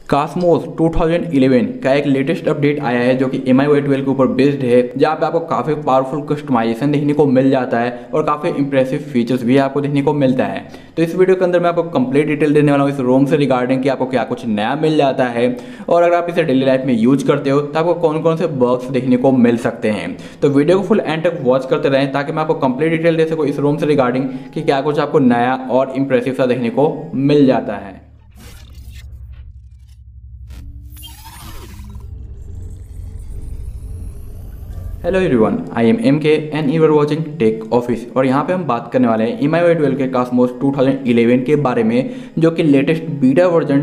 Cosmos 2011 का एक latest update आया है जो कि MIUI 12 के ऊपर बेस्ड है, जहाँ पे आपको काफ़ी पावरफुल कस्टमाइजेशन देखने को मिल जाता है और काफ़ी इंप्रेसिव फीचर्स भी आपको देखने को मिलता है। तो इस वीडियो के अंदर मैं आपको कंप्लीट डिटेल देने वाला हूँ इस रोम से रिगार्डिंग कि आपको क्या कुछ नया मिल जाता है और अगर आप इसे डेली लाइफ में यूज करते हो तो आपको कौन कौन से बग्स देखने को मिल सकते हैं। तो वीडियो को फुल एंड तक वॉच करते रहें ताकि मैं आपको कंप्लीट डिटेल दे सकूँ इस रोम से रिगार्डिंग कि क्या कुछ आपको नया और इंप्रेसिव सा देखने को मिल जाता है। Hello everyone, I am MK and you are watching tech office. और यहाँ पे हम बात करने वाले हैं MIUI 12 के कॉस्मोस 2011 के बारे में, जो कि लेटेस्ट बीटा वर्जन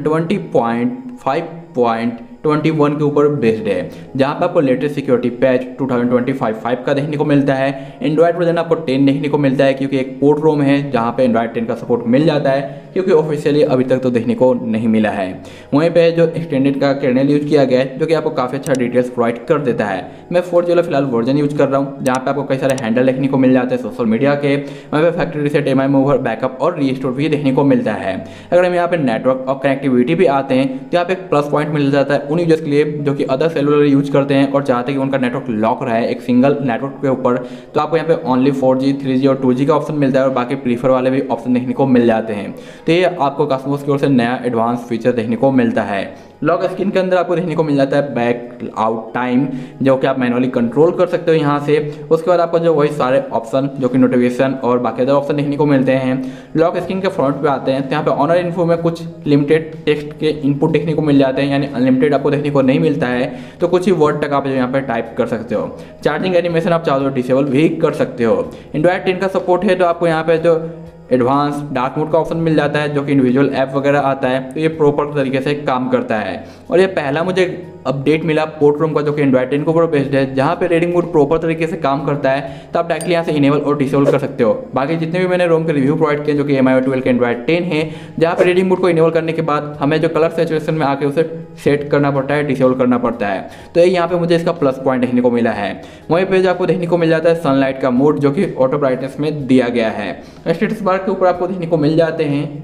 20.5.21 के ऊपर बेस्ड है, जहाँ पे आपको लेटेस्ट सिक्योरिटी पैच 2025 का देखने को मिलता है। एंड्रॉइड वर्जन आपको 10 देखने को मिलता है क्योंकि एक पोर्ट रोम है जहाँ पे एंड्रॉइड 10 का सपोर्ट मिल जाता है, क्योंकि ऑफिशियली अभी तक तो देखने को नहीं मिला है। वहीं पे जो एक्सटेंडेड का कर्नेल यूज किया गया है जो कि आपको काफ़ी अच्छा डिटेल्स प्रोवाइड कर देता है। मैं 4G वाला फिलहाल वर्जन यूज कर रहा हूँ, जहाँ पे आपको कई सारे हैंडल देखने को मिल जाते हैं सोशल मीडिया के। वहीं पे factory reset, MI mover, backup और रीस्टोर भी देखने को मिलता है। अगर हम यहाँ पे नेटवर्क और कनेक्टिविटी भी आते हैं तो यहाँ पे एक प्लस पॉइंट मिल जाता है उन यूजर्स के लिए जो कि अदर सेलुलर यूज करते हैं और चाहते हैं कि उनका नेटवर्क लॉक रहे एक सिंगल नेटवर्क के ऊपर। तो आपको यहाँ पे ओनली 4G, 3G और 2G का ऑप्शन मिलता है और बाकी प्रीफर वाले भी ऑप्शन देखने को मिल जाते हैं। तो ये आपको कॉस्मोस की ओर से नया एडवांस फीचर देखने को मिलता है। लॉक स्क्रीन के अंदर आपको देखने को मिल जाता है बैक आउट टाइम, जो कि आप मैनुअली कंट्रोल कर सकते हो यहाँ से। उसके बाद आपको जो वही सारे ऑप्शन जो कि नोटिफिकेशन और बाकी अदर ऑप्शन देखने को मिलते हैं। लॉक स्क्रीन के फ्रंट पे आते हैं तो यहाँ पे ऑनर इन्फो में कुछ लिमिटेड टेक्स्ट के इनपुट देखने को मिल जाते हैं, यानी अनलिमिटेड आपको देखने को नहीं मिलता है। तो कुछ ही वर्ड तक आप जो यहाँ पे टाइप कर सकते हो। चार्जिंग एनिमेशन आप चाहो तो डिसेबल भी कर सकते हो। एंड्रॉइड 10 का सपोर्ट है तो आपको यहाँ पे जो एडवांस डार्क मोड का ऑप्शन मिल जाता है जो कि इंडिविजुअल ऐप वगैरह आता है, तो ये प्रॉपर तरीके से काम करता है। और ये पहला मुझे अपडेट मिला पोर्ट रोम का जो कि एंड्रॉइड 10 के ऊपर बेस्ड है, जहाँ पे रीडिंग मोड प्रॉपर तरीके से काम करता है। तो आप डायरेक्टली यहाँ से इनेबल और डिसेबल कर सकते हो। बाकी जितने भी मैंने रोम के रिव्यू प्रोवाइड किए जो कि MIUI 12 के एंड्रॉइड 10 है, जहाँ पे रीडिंग मोड को इनेबल करने के बाद हमें जो कलर सैचुरेशन में आके उसे सेट करना पड़ता है, डिसेबल करना पड़ता है। तो यहाँ पे मुझे इसका प्लस पॉइंट देखने को मिला है। वहीं पे जो आपको देखने को मिल जाता है सनलाइट का मोड जो कि ऑटो ब्राइटनेस में दिया गया है। स्टेटस बार के ऊपर आपको देखने को मिल जाते हैं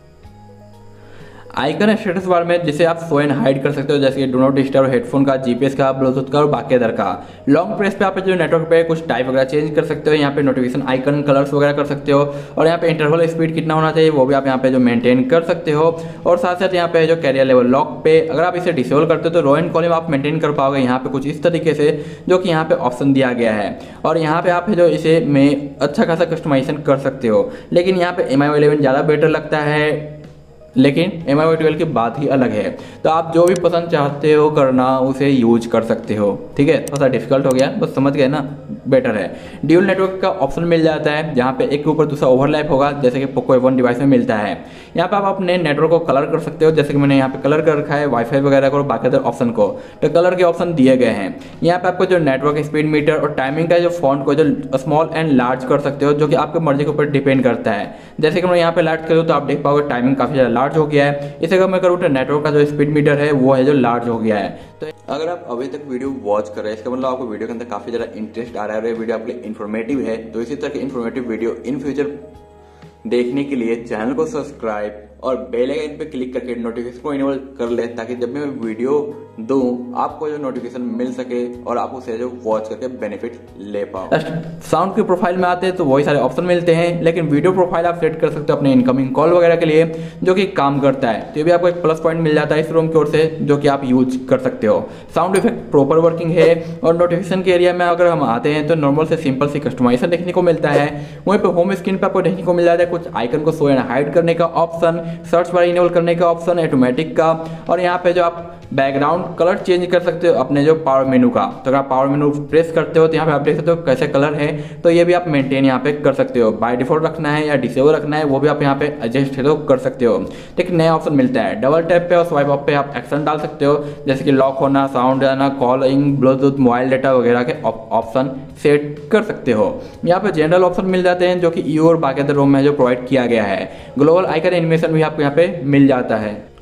आइकन स्टेटस बार में, जिसे आप शो एंड हाइड कर सकते हो, जैसे कि डू नॉट डिस्टर्ब, हेडफोन का, GPS का, ब्लूटूथ का और बाकी अदर का। लॉन्ग प्रेस पे आप जो नेटवर्क पे कुछ टाइप वगैरह चेंज कर सकते हो। यहाँ पे नोटिफिकेशन आइकन कलर्स वगैरह कर सकते हो और यहाँ पे इंटरवल स्पीड कितना होना चाहिए वो भी आप यहाँ पे जो मेंटेन कर सकते हो। और साथ साथ यहाँ पे जो कैरियर लेवल लॉक पे अगर आप इसे डिसेबल करते हो तो रो एंड कॉलम आप मेंटेन कर पाओगे यहाँ पे कुछ इस तरीके से, जो कि यहाँ पे ऑप्शन दिया गया है। और यहाँ पे आप जो इसे में अच्छा खासा कस्टमाइजेशन कर सकते हो। लेकिन यहाँ पे MIUI 11 ज़्यादा बेटर लगता है, लेकिन MIUI 12 की बात ही अलग है। तो आप जो भी पसंद चाहते हो करना उसे यूज कर सकते हो। ठीक है, थोड़ा सा डिफिकल्ट हो गया, बस समझ गए ना, बेटर है। ड्यूल नेटवर्क का ऑप्शन मिल जाता है जहाँ पे एक के ऊपर दूसरा ओवरलैप होगा, जैसे कि पोको A1 डिवाइस में मिलता है। यहाँ पे आप अपने नेटवर्क को कलर कर सकते हो, जैसे कि मैंने यहाँ पे कलर कर रखा है वाईफाई वगैरह को और बाकी अदर ऑप्शन को। तो कलर के ऑप्शन दिए गए हैं। यहाँ पे आपको जो नेटवर्क स्पीड मीटर और टाइमिंग का जो फॉन्ट को जो स्मॉल एंड लार्ज कर सकते हो, जो कि आपके मर्जी के ऊपर डिपेंड करता है। जैसे कि मैं यहाँ पे लार्ज करूँ तो आप देख पाओगे टाइमिंग काफ़ी ज़्यादा लार्ज हो गया है। इसे अगर मैं करूँ तो नेटवर्क का जो स्पीड मीटर है वो है जो लार्ज हो गया है। तो अगर आप अभी तक वीडियो वॉच कर रहे हैं इसका मतलब आपको वीडियो के अंदर काफी ज्यादा इंटरेस्ट आ रहा है और ये वीडियो आपके लिए इन्फॉर्मेटिव है। तो इसी तरह के इन्फॉर्मेटिव वीडियो इन फ्यूचर देखने के लिए चैनल को सब्सक्राइब और बेल आइकन पे क्लिक करके नोटिफिकेशन को इनेबल कर ले, ताकि जब मैं वीडियो दूं आपको जो नोटिफिकेशन मिल सके और आप उसे जो वॉच करके बेनिफिट ले पाओ। साउंड के प्रोफाइल में आते हैं तो वही सारे ऑप्शन मिलते हैं, लेकिन वीडियो प्रोफाइल आप सेट कर सकते हो अपने इनकमिंग कॉल वगैरह के लिए, जो कि काम करता है। तो ये भी आपको एक प्लस पॉइंट मिल जाता है इस रोम की ओर से, जो कि आप यूज कर सकते हो। साउंड इफेक्ट प्रॉपर वर्किंग है। और नोटिफिकेशन के एरिया में अगर हम आते हैं तो नॉर्मल से सिंपल सी कस्टमाइजेशन देखने को मिलता है। वहीं पे होम स्क्रीन पर आपको देखने को मिल जाता है कुछ आइकन को शो एंड हाइड करने का ऑप्शन, सर्च बार इनेबल करने का ऑप्शन, ऑटोमेटिक का। और यहाँ पे जो आप बैकग्राउंड कलर चेंज कर सकते हो अपने जो पावर मेनू का। तो अगर आप पावर मेनू प्रेस करते हो तो यहाँ पे आप देख सकते हो कैसे कलर है, तो ये भी आप मेंटेन यहाँ पे कर सकते हो। बाय डिफॉल्ट रखना है या डिसेबल रखना है वो भी आप यहाँ पे एडजस्ट है तो कर सकते हो। तो एक नया ऑप्शन मिलता है, डबल टैप पे और स्वाइप अप पे आप एक्शन डाल सकते हो, जैसे कि लॉक होना, साउंड आना, कॉलिंग, ब्लूटूथ, मोबाइल डाटा वगैरह के ऑप्शन सेट कर सकते हो। यहाँ पे जनरल ऑप्शन मिल जाते हैं जो कि EU और बाकी अदर रोम में जो प्रोवाइड किया गया है। ग्लोबल आइकन एनिमेशन भी आपको यहाँ पे मिल जाता है।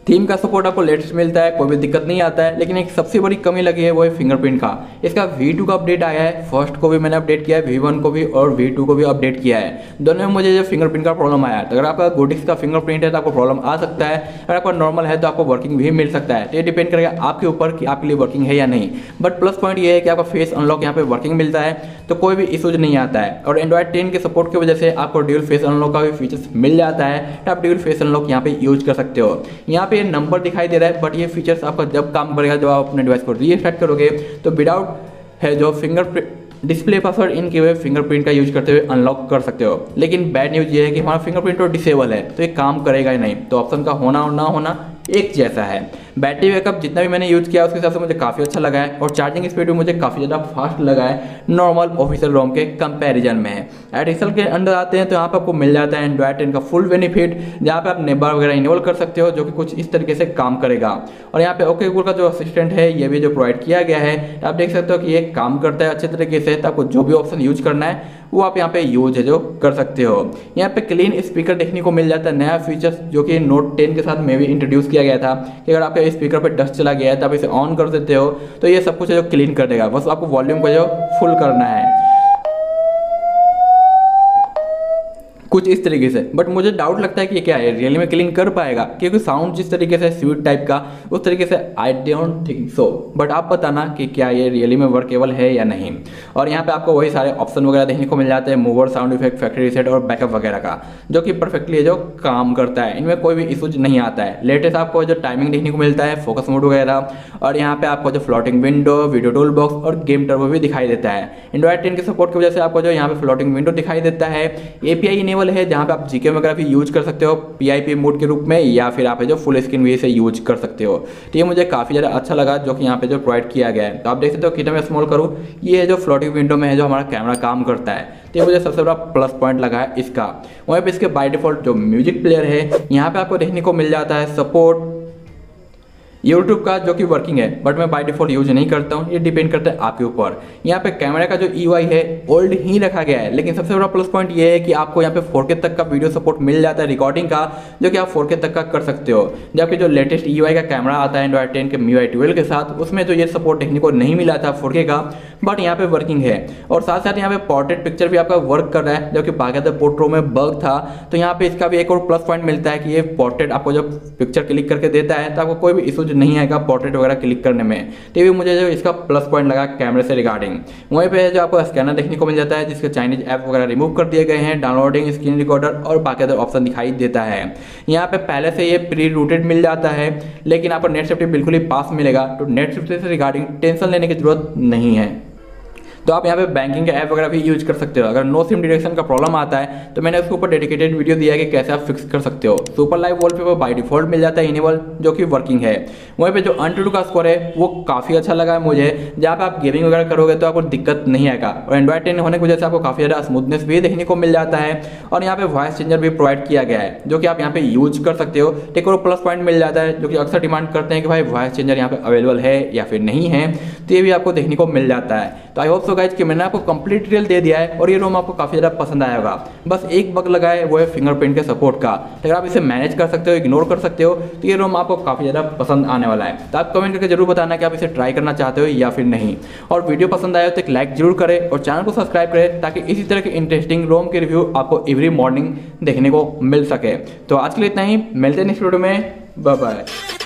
थीम का सपोर्ट आपको लेटेस्ट मिलता है, कोई भी दिक्कत नहीं आता है। लेकिन एक सबसे बड़ी कमी लगी है वो है फिंगरप्रिंट का। इसका V2 का अपडेट आया है, फर्स्ट को भी मैंने अपडेट किया है, V1 को भी और V2 को भी अपडेट किया है। दोनों में मुझे जो फिंगरप्रिंट का प्रॉब्लम आया है। तो अगर आपका गोटिक्स का फिंगरप्रिंट है तो आपको प्रॉब्लम आ सकता है, अगर आपका नॉर्मल है तो आपको वर्किंग भी मिल सकता है। तो ये डिपेंड करेगा आपके ऊपर कि आपके लिए वर्किंग है या नहीं। बट प्लस पॉइंट ये है कि आपका फेस अनलॉक यहाँ पे वर्किंग मिलता है, तो कोई भी इशूज नहीं आता है। और एंड्रॉइड 10 के सपोर्ट की वजह से आपको ड्यूल फेस अनलॉक का भी फीचर्स मिल जाता है, तो आप ड्यूल फेस अनलॉक यहाँ पे यूज कर सकते हो। यहाँ पे नंबर दिखाई दे रहा है, बट ये फीचर्स आपका जब काम करेगा, जब आप अपने डिवाइस को रीस्टार्ट करोगे तो विदाउट है जो फिंगरप्रिंट डिस्प्ले पासवर्ड इन के हुए फिंगरप्रिंट का यूज करते हुए अनलॉक कर सकते हो। लेकिन बैड न्यूज़ ये है कि हमारा फिंगरप्रिंट तो डिसेबल है, तो ये काम करेगा ही नहीं। तो ऑप्शन का होना और ना होना एक जैसा है। बैटरी बैकअप जितना भी मैंने यूज़ किया उसके हिसाब से मुझे काफ़ी अच्छा लगा है, और चार्जिंग स्पीड भी मुझे काफ़ी ज़्यादा फास्ट लगा है नॉर्मल ऑफिशियल रोम के कंपैरिजन में। एडिशनल के अंदर आते हैं तो यहाँ पे आपको मिल जाता है एंड्रॉइड 10 का फुल बेनिफिट, जहाँ पे आप नेबर वगैरह इनेबल कर सकते हो, जो कि कुछ इस तरीके से काम करेगा। और यहाँ पे ओके गूगल का जो असिस्टेंट है ये भी जो प्रोवाइड किया गया है, आप देख सकते हो कि ये काम करता है अच्छे तरीके से। तो आपको जो भी ऑप्शन यूज करना है वो आप यहाँ पे यूज है जो कर सकते हो। यहाँ पे क्लीन स्पीकर देखने को मिल जाता है, नया फीचर्स जो कि नोट 10 के साथ में भी इंट्रोड्यूस किया गया था, कि अगर आपके स्पीकर पे डस्ट चला गया है तो आप इसे ऑन कर देते हो तो ये सब कुछ जो क्लीन कर देगा। बस आपको वॉल्यूम को जो फुल करना है कुछ इस तरीके से। बट मुझे डाउट लगता है कि ये क्या है, रियली में क्लीन कर पाएगा, क्योंकि साउंड जिस तरीके से स्वीट टाइप का उस तरीके से I don't think so. But आप बताना कि क्या ये रियली में वर्केबल है या नहीं। और यहाँ पे आपको वही सारे ऑप्शन वगैरह देखने को मिल जाते हैं, mover, sound effect, factory reset और बैकअप वगैरह का, जो कि परफेक्टली जो काम करता है। इनमें कोई भी इशूज नहीं आता है। लेटेस्ट आपको जो टाइमिंग देखने को मिलता है, फोकस मोड वगैरह, और यहाँ पे आपको जो floating window, video tool box और गेम टर्बो भी दिखाई देता है। एंड्रॉइड 10 के सपोर्ट की वजह से आपको जो यहाँ पे फ्लोटिंग विंडो दिखाई देता है। API इनेबल है, जहाँ पे आप जीके वगैरह भी यूज कर सकते हो PIP मोड के रूप में, या फिर आप जो फुल स्क्रीन भी से यूज कर सकते हो। तो ये मुझे काफ़ी ज़्यादा अच्छा लगा जो कि यहाँ पे जो प्रोवाइड किया गया है। तो आप देख सकते हो कितना मैं स्मॉल करूँ, ये जो फ्लोटिंग विंडो में है जो हमारा कैमरा काम करता है, तो ये मुझे सबसे बड़ा प्लस पॉइंट लगा है इसका। वहीं पे इसके बाय डिफॉल्ट जो म्यूजिक प्लेयर है यहाँ पे आपको देखने को मिल जाता है सपोर्ट यूट्यूब का, जो कि वर्किंग है, बट मैं बाय डिफॉल्ट यूज नहीं करता हूँ। ये डिपेंड करता है आपके ऊपर। यहाँ पे कैमरा का जो UI है ओल्ड ही रखा गया है, लेकिन सबसे बड़ा प्लस पॉइंट ये है कि आपको यहाँ पे 4K तक का वीडियो सपोर्ट मिल जाता है रिकॉर्डिंग का, जो कि आप 4K तक का कर सकते हो। जबकि जो लेटेस्ट UI का कैमरा आता है एंड्रॉइड 10 के MIUI 12 के साथ, उसमें तो ये सपोर्ट देखने को नहीं मिला था 4K का, बट यहाँ पे वर्किंग है। और साथ साथ यहाँ पे पोर्ट्रेट पिक्चर भी आपका वर्क कर रहा है, जो कि बाकायदा पोर्ट्रो में बग था। तो यहाँ पे इसका भी एक और प्लस पॉइंट मिलता है कि ये पोर्ट्रेट आपको जब पिक्चर क्लिक करके देता है तो आपको कोई भी इशूज नहीं आएगा पोर्ट्रेट वगैरह क्लिक करने में। तो ये भी मुझे जो इसका प्लस पॉइंट लगा कैमरे से रिगार्डिंग। वहीं पे जो आपको स्कैनर देखने को मिल जाता है, जिसके चाइनीज ऐप वगैरह रिमूव कर दिए गए हैं, डाउनलोडिंग, स्क्रीन रिकॉर्डर और बाकायदा ऑप्शन दिखाई देता है। यहाँ पे पहले से ये प्री रूटेड मिल जाता है, लेकिन आपको नेट सेफ्टी बिल्कुल ही पास मिलेगा। तो नेट सेफ्टी से रिगार्डिंग टेंशन लेने की जरूरत नहीं है। तो आप यहाँ पे बैंकिंग का ऐप वगैरह भी यूज कर सकते हो। अगर नो सिम डिटेक्शन का प्रॉब्लम आता है तो मैंने उसके ऊपर डेडिकेटेड वीडियो दिया है कि कैसे आप फिक्स कर सकते हो। Super live wallpaper by default मिल जाता है इनेबल, जो कि वर्किंग है। वहीं पे जो AnTuTu का स्कोर है वो काफ़ी अच्छा लगा है मुझे, जहाँ पे आप गेमिंग वगैरह करोगे तो आपको दिक्कत नहीं आएगा। और एंड्रॉइड 10 होने की वजह से आपको काफ़ी ज़्यादा स्मूथनेस भी देखने को मिल जाता है। और यहाँ पे वॉइस चेंजर भी प्रोवाइड किया गया है, जो कि आप यहाँ पे यूज कर सकते हो। एक और प्लस पॉइंट मिल जाता है, जो कि अक्सर डिमांड करते हैं कि भाई वॉइस चेंजर यहाँ पे अवेलेबल है या फिर नहीं है, तो ये भी आपको देखने को मिल जाता है। तो आई होप सो गाइज कि मैंने आपको कंप्लीट डिटेल दे दिया है और ये रोम आपको काफ़ी ज़्यादा पसंद आया होगा। बस एक बग लगा है, वो है फिंगरप्रिंट के सपोर्ट का। अगर आप इसे मैनेज कर सकते हो, इग्नोर कर सकते हो, तो ये रोम आपको काफ़ी ज़्यादा पसंद आने वाला है। तो आप कमेंट करके जरूर बताना कि आप इसे ट्राई करना चाहते हो या फिर नहीं। और वीडियो पसंद आया तो एक लाइक जरूर करें और चैनल को सब्सक्राइब करें, ताकि इसी तरह के इंटरेस्टिंग रोम के रिव्यू आपको एवरी मॉर्निंग देखने को मिल सके। तो आज के लिए इतना ही, मिलते हैं नेक्स्ट वीडियो में। Bye bye.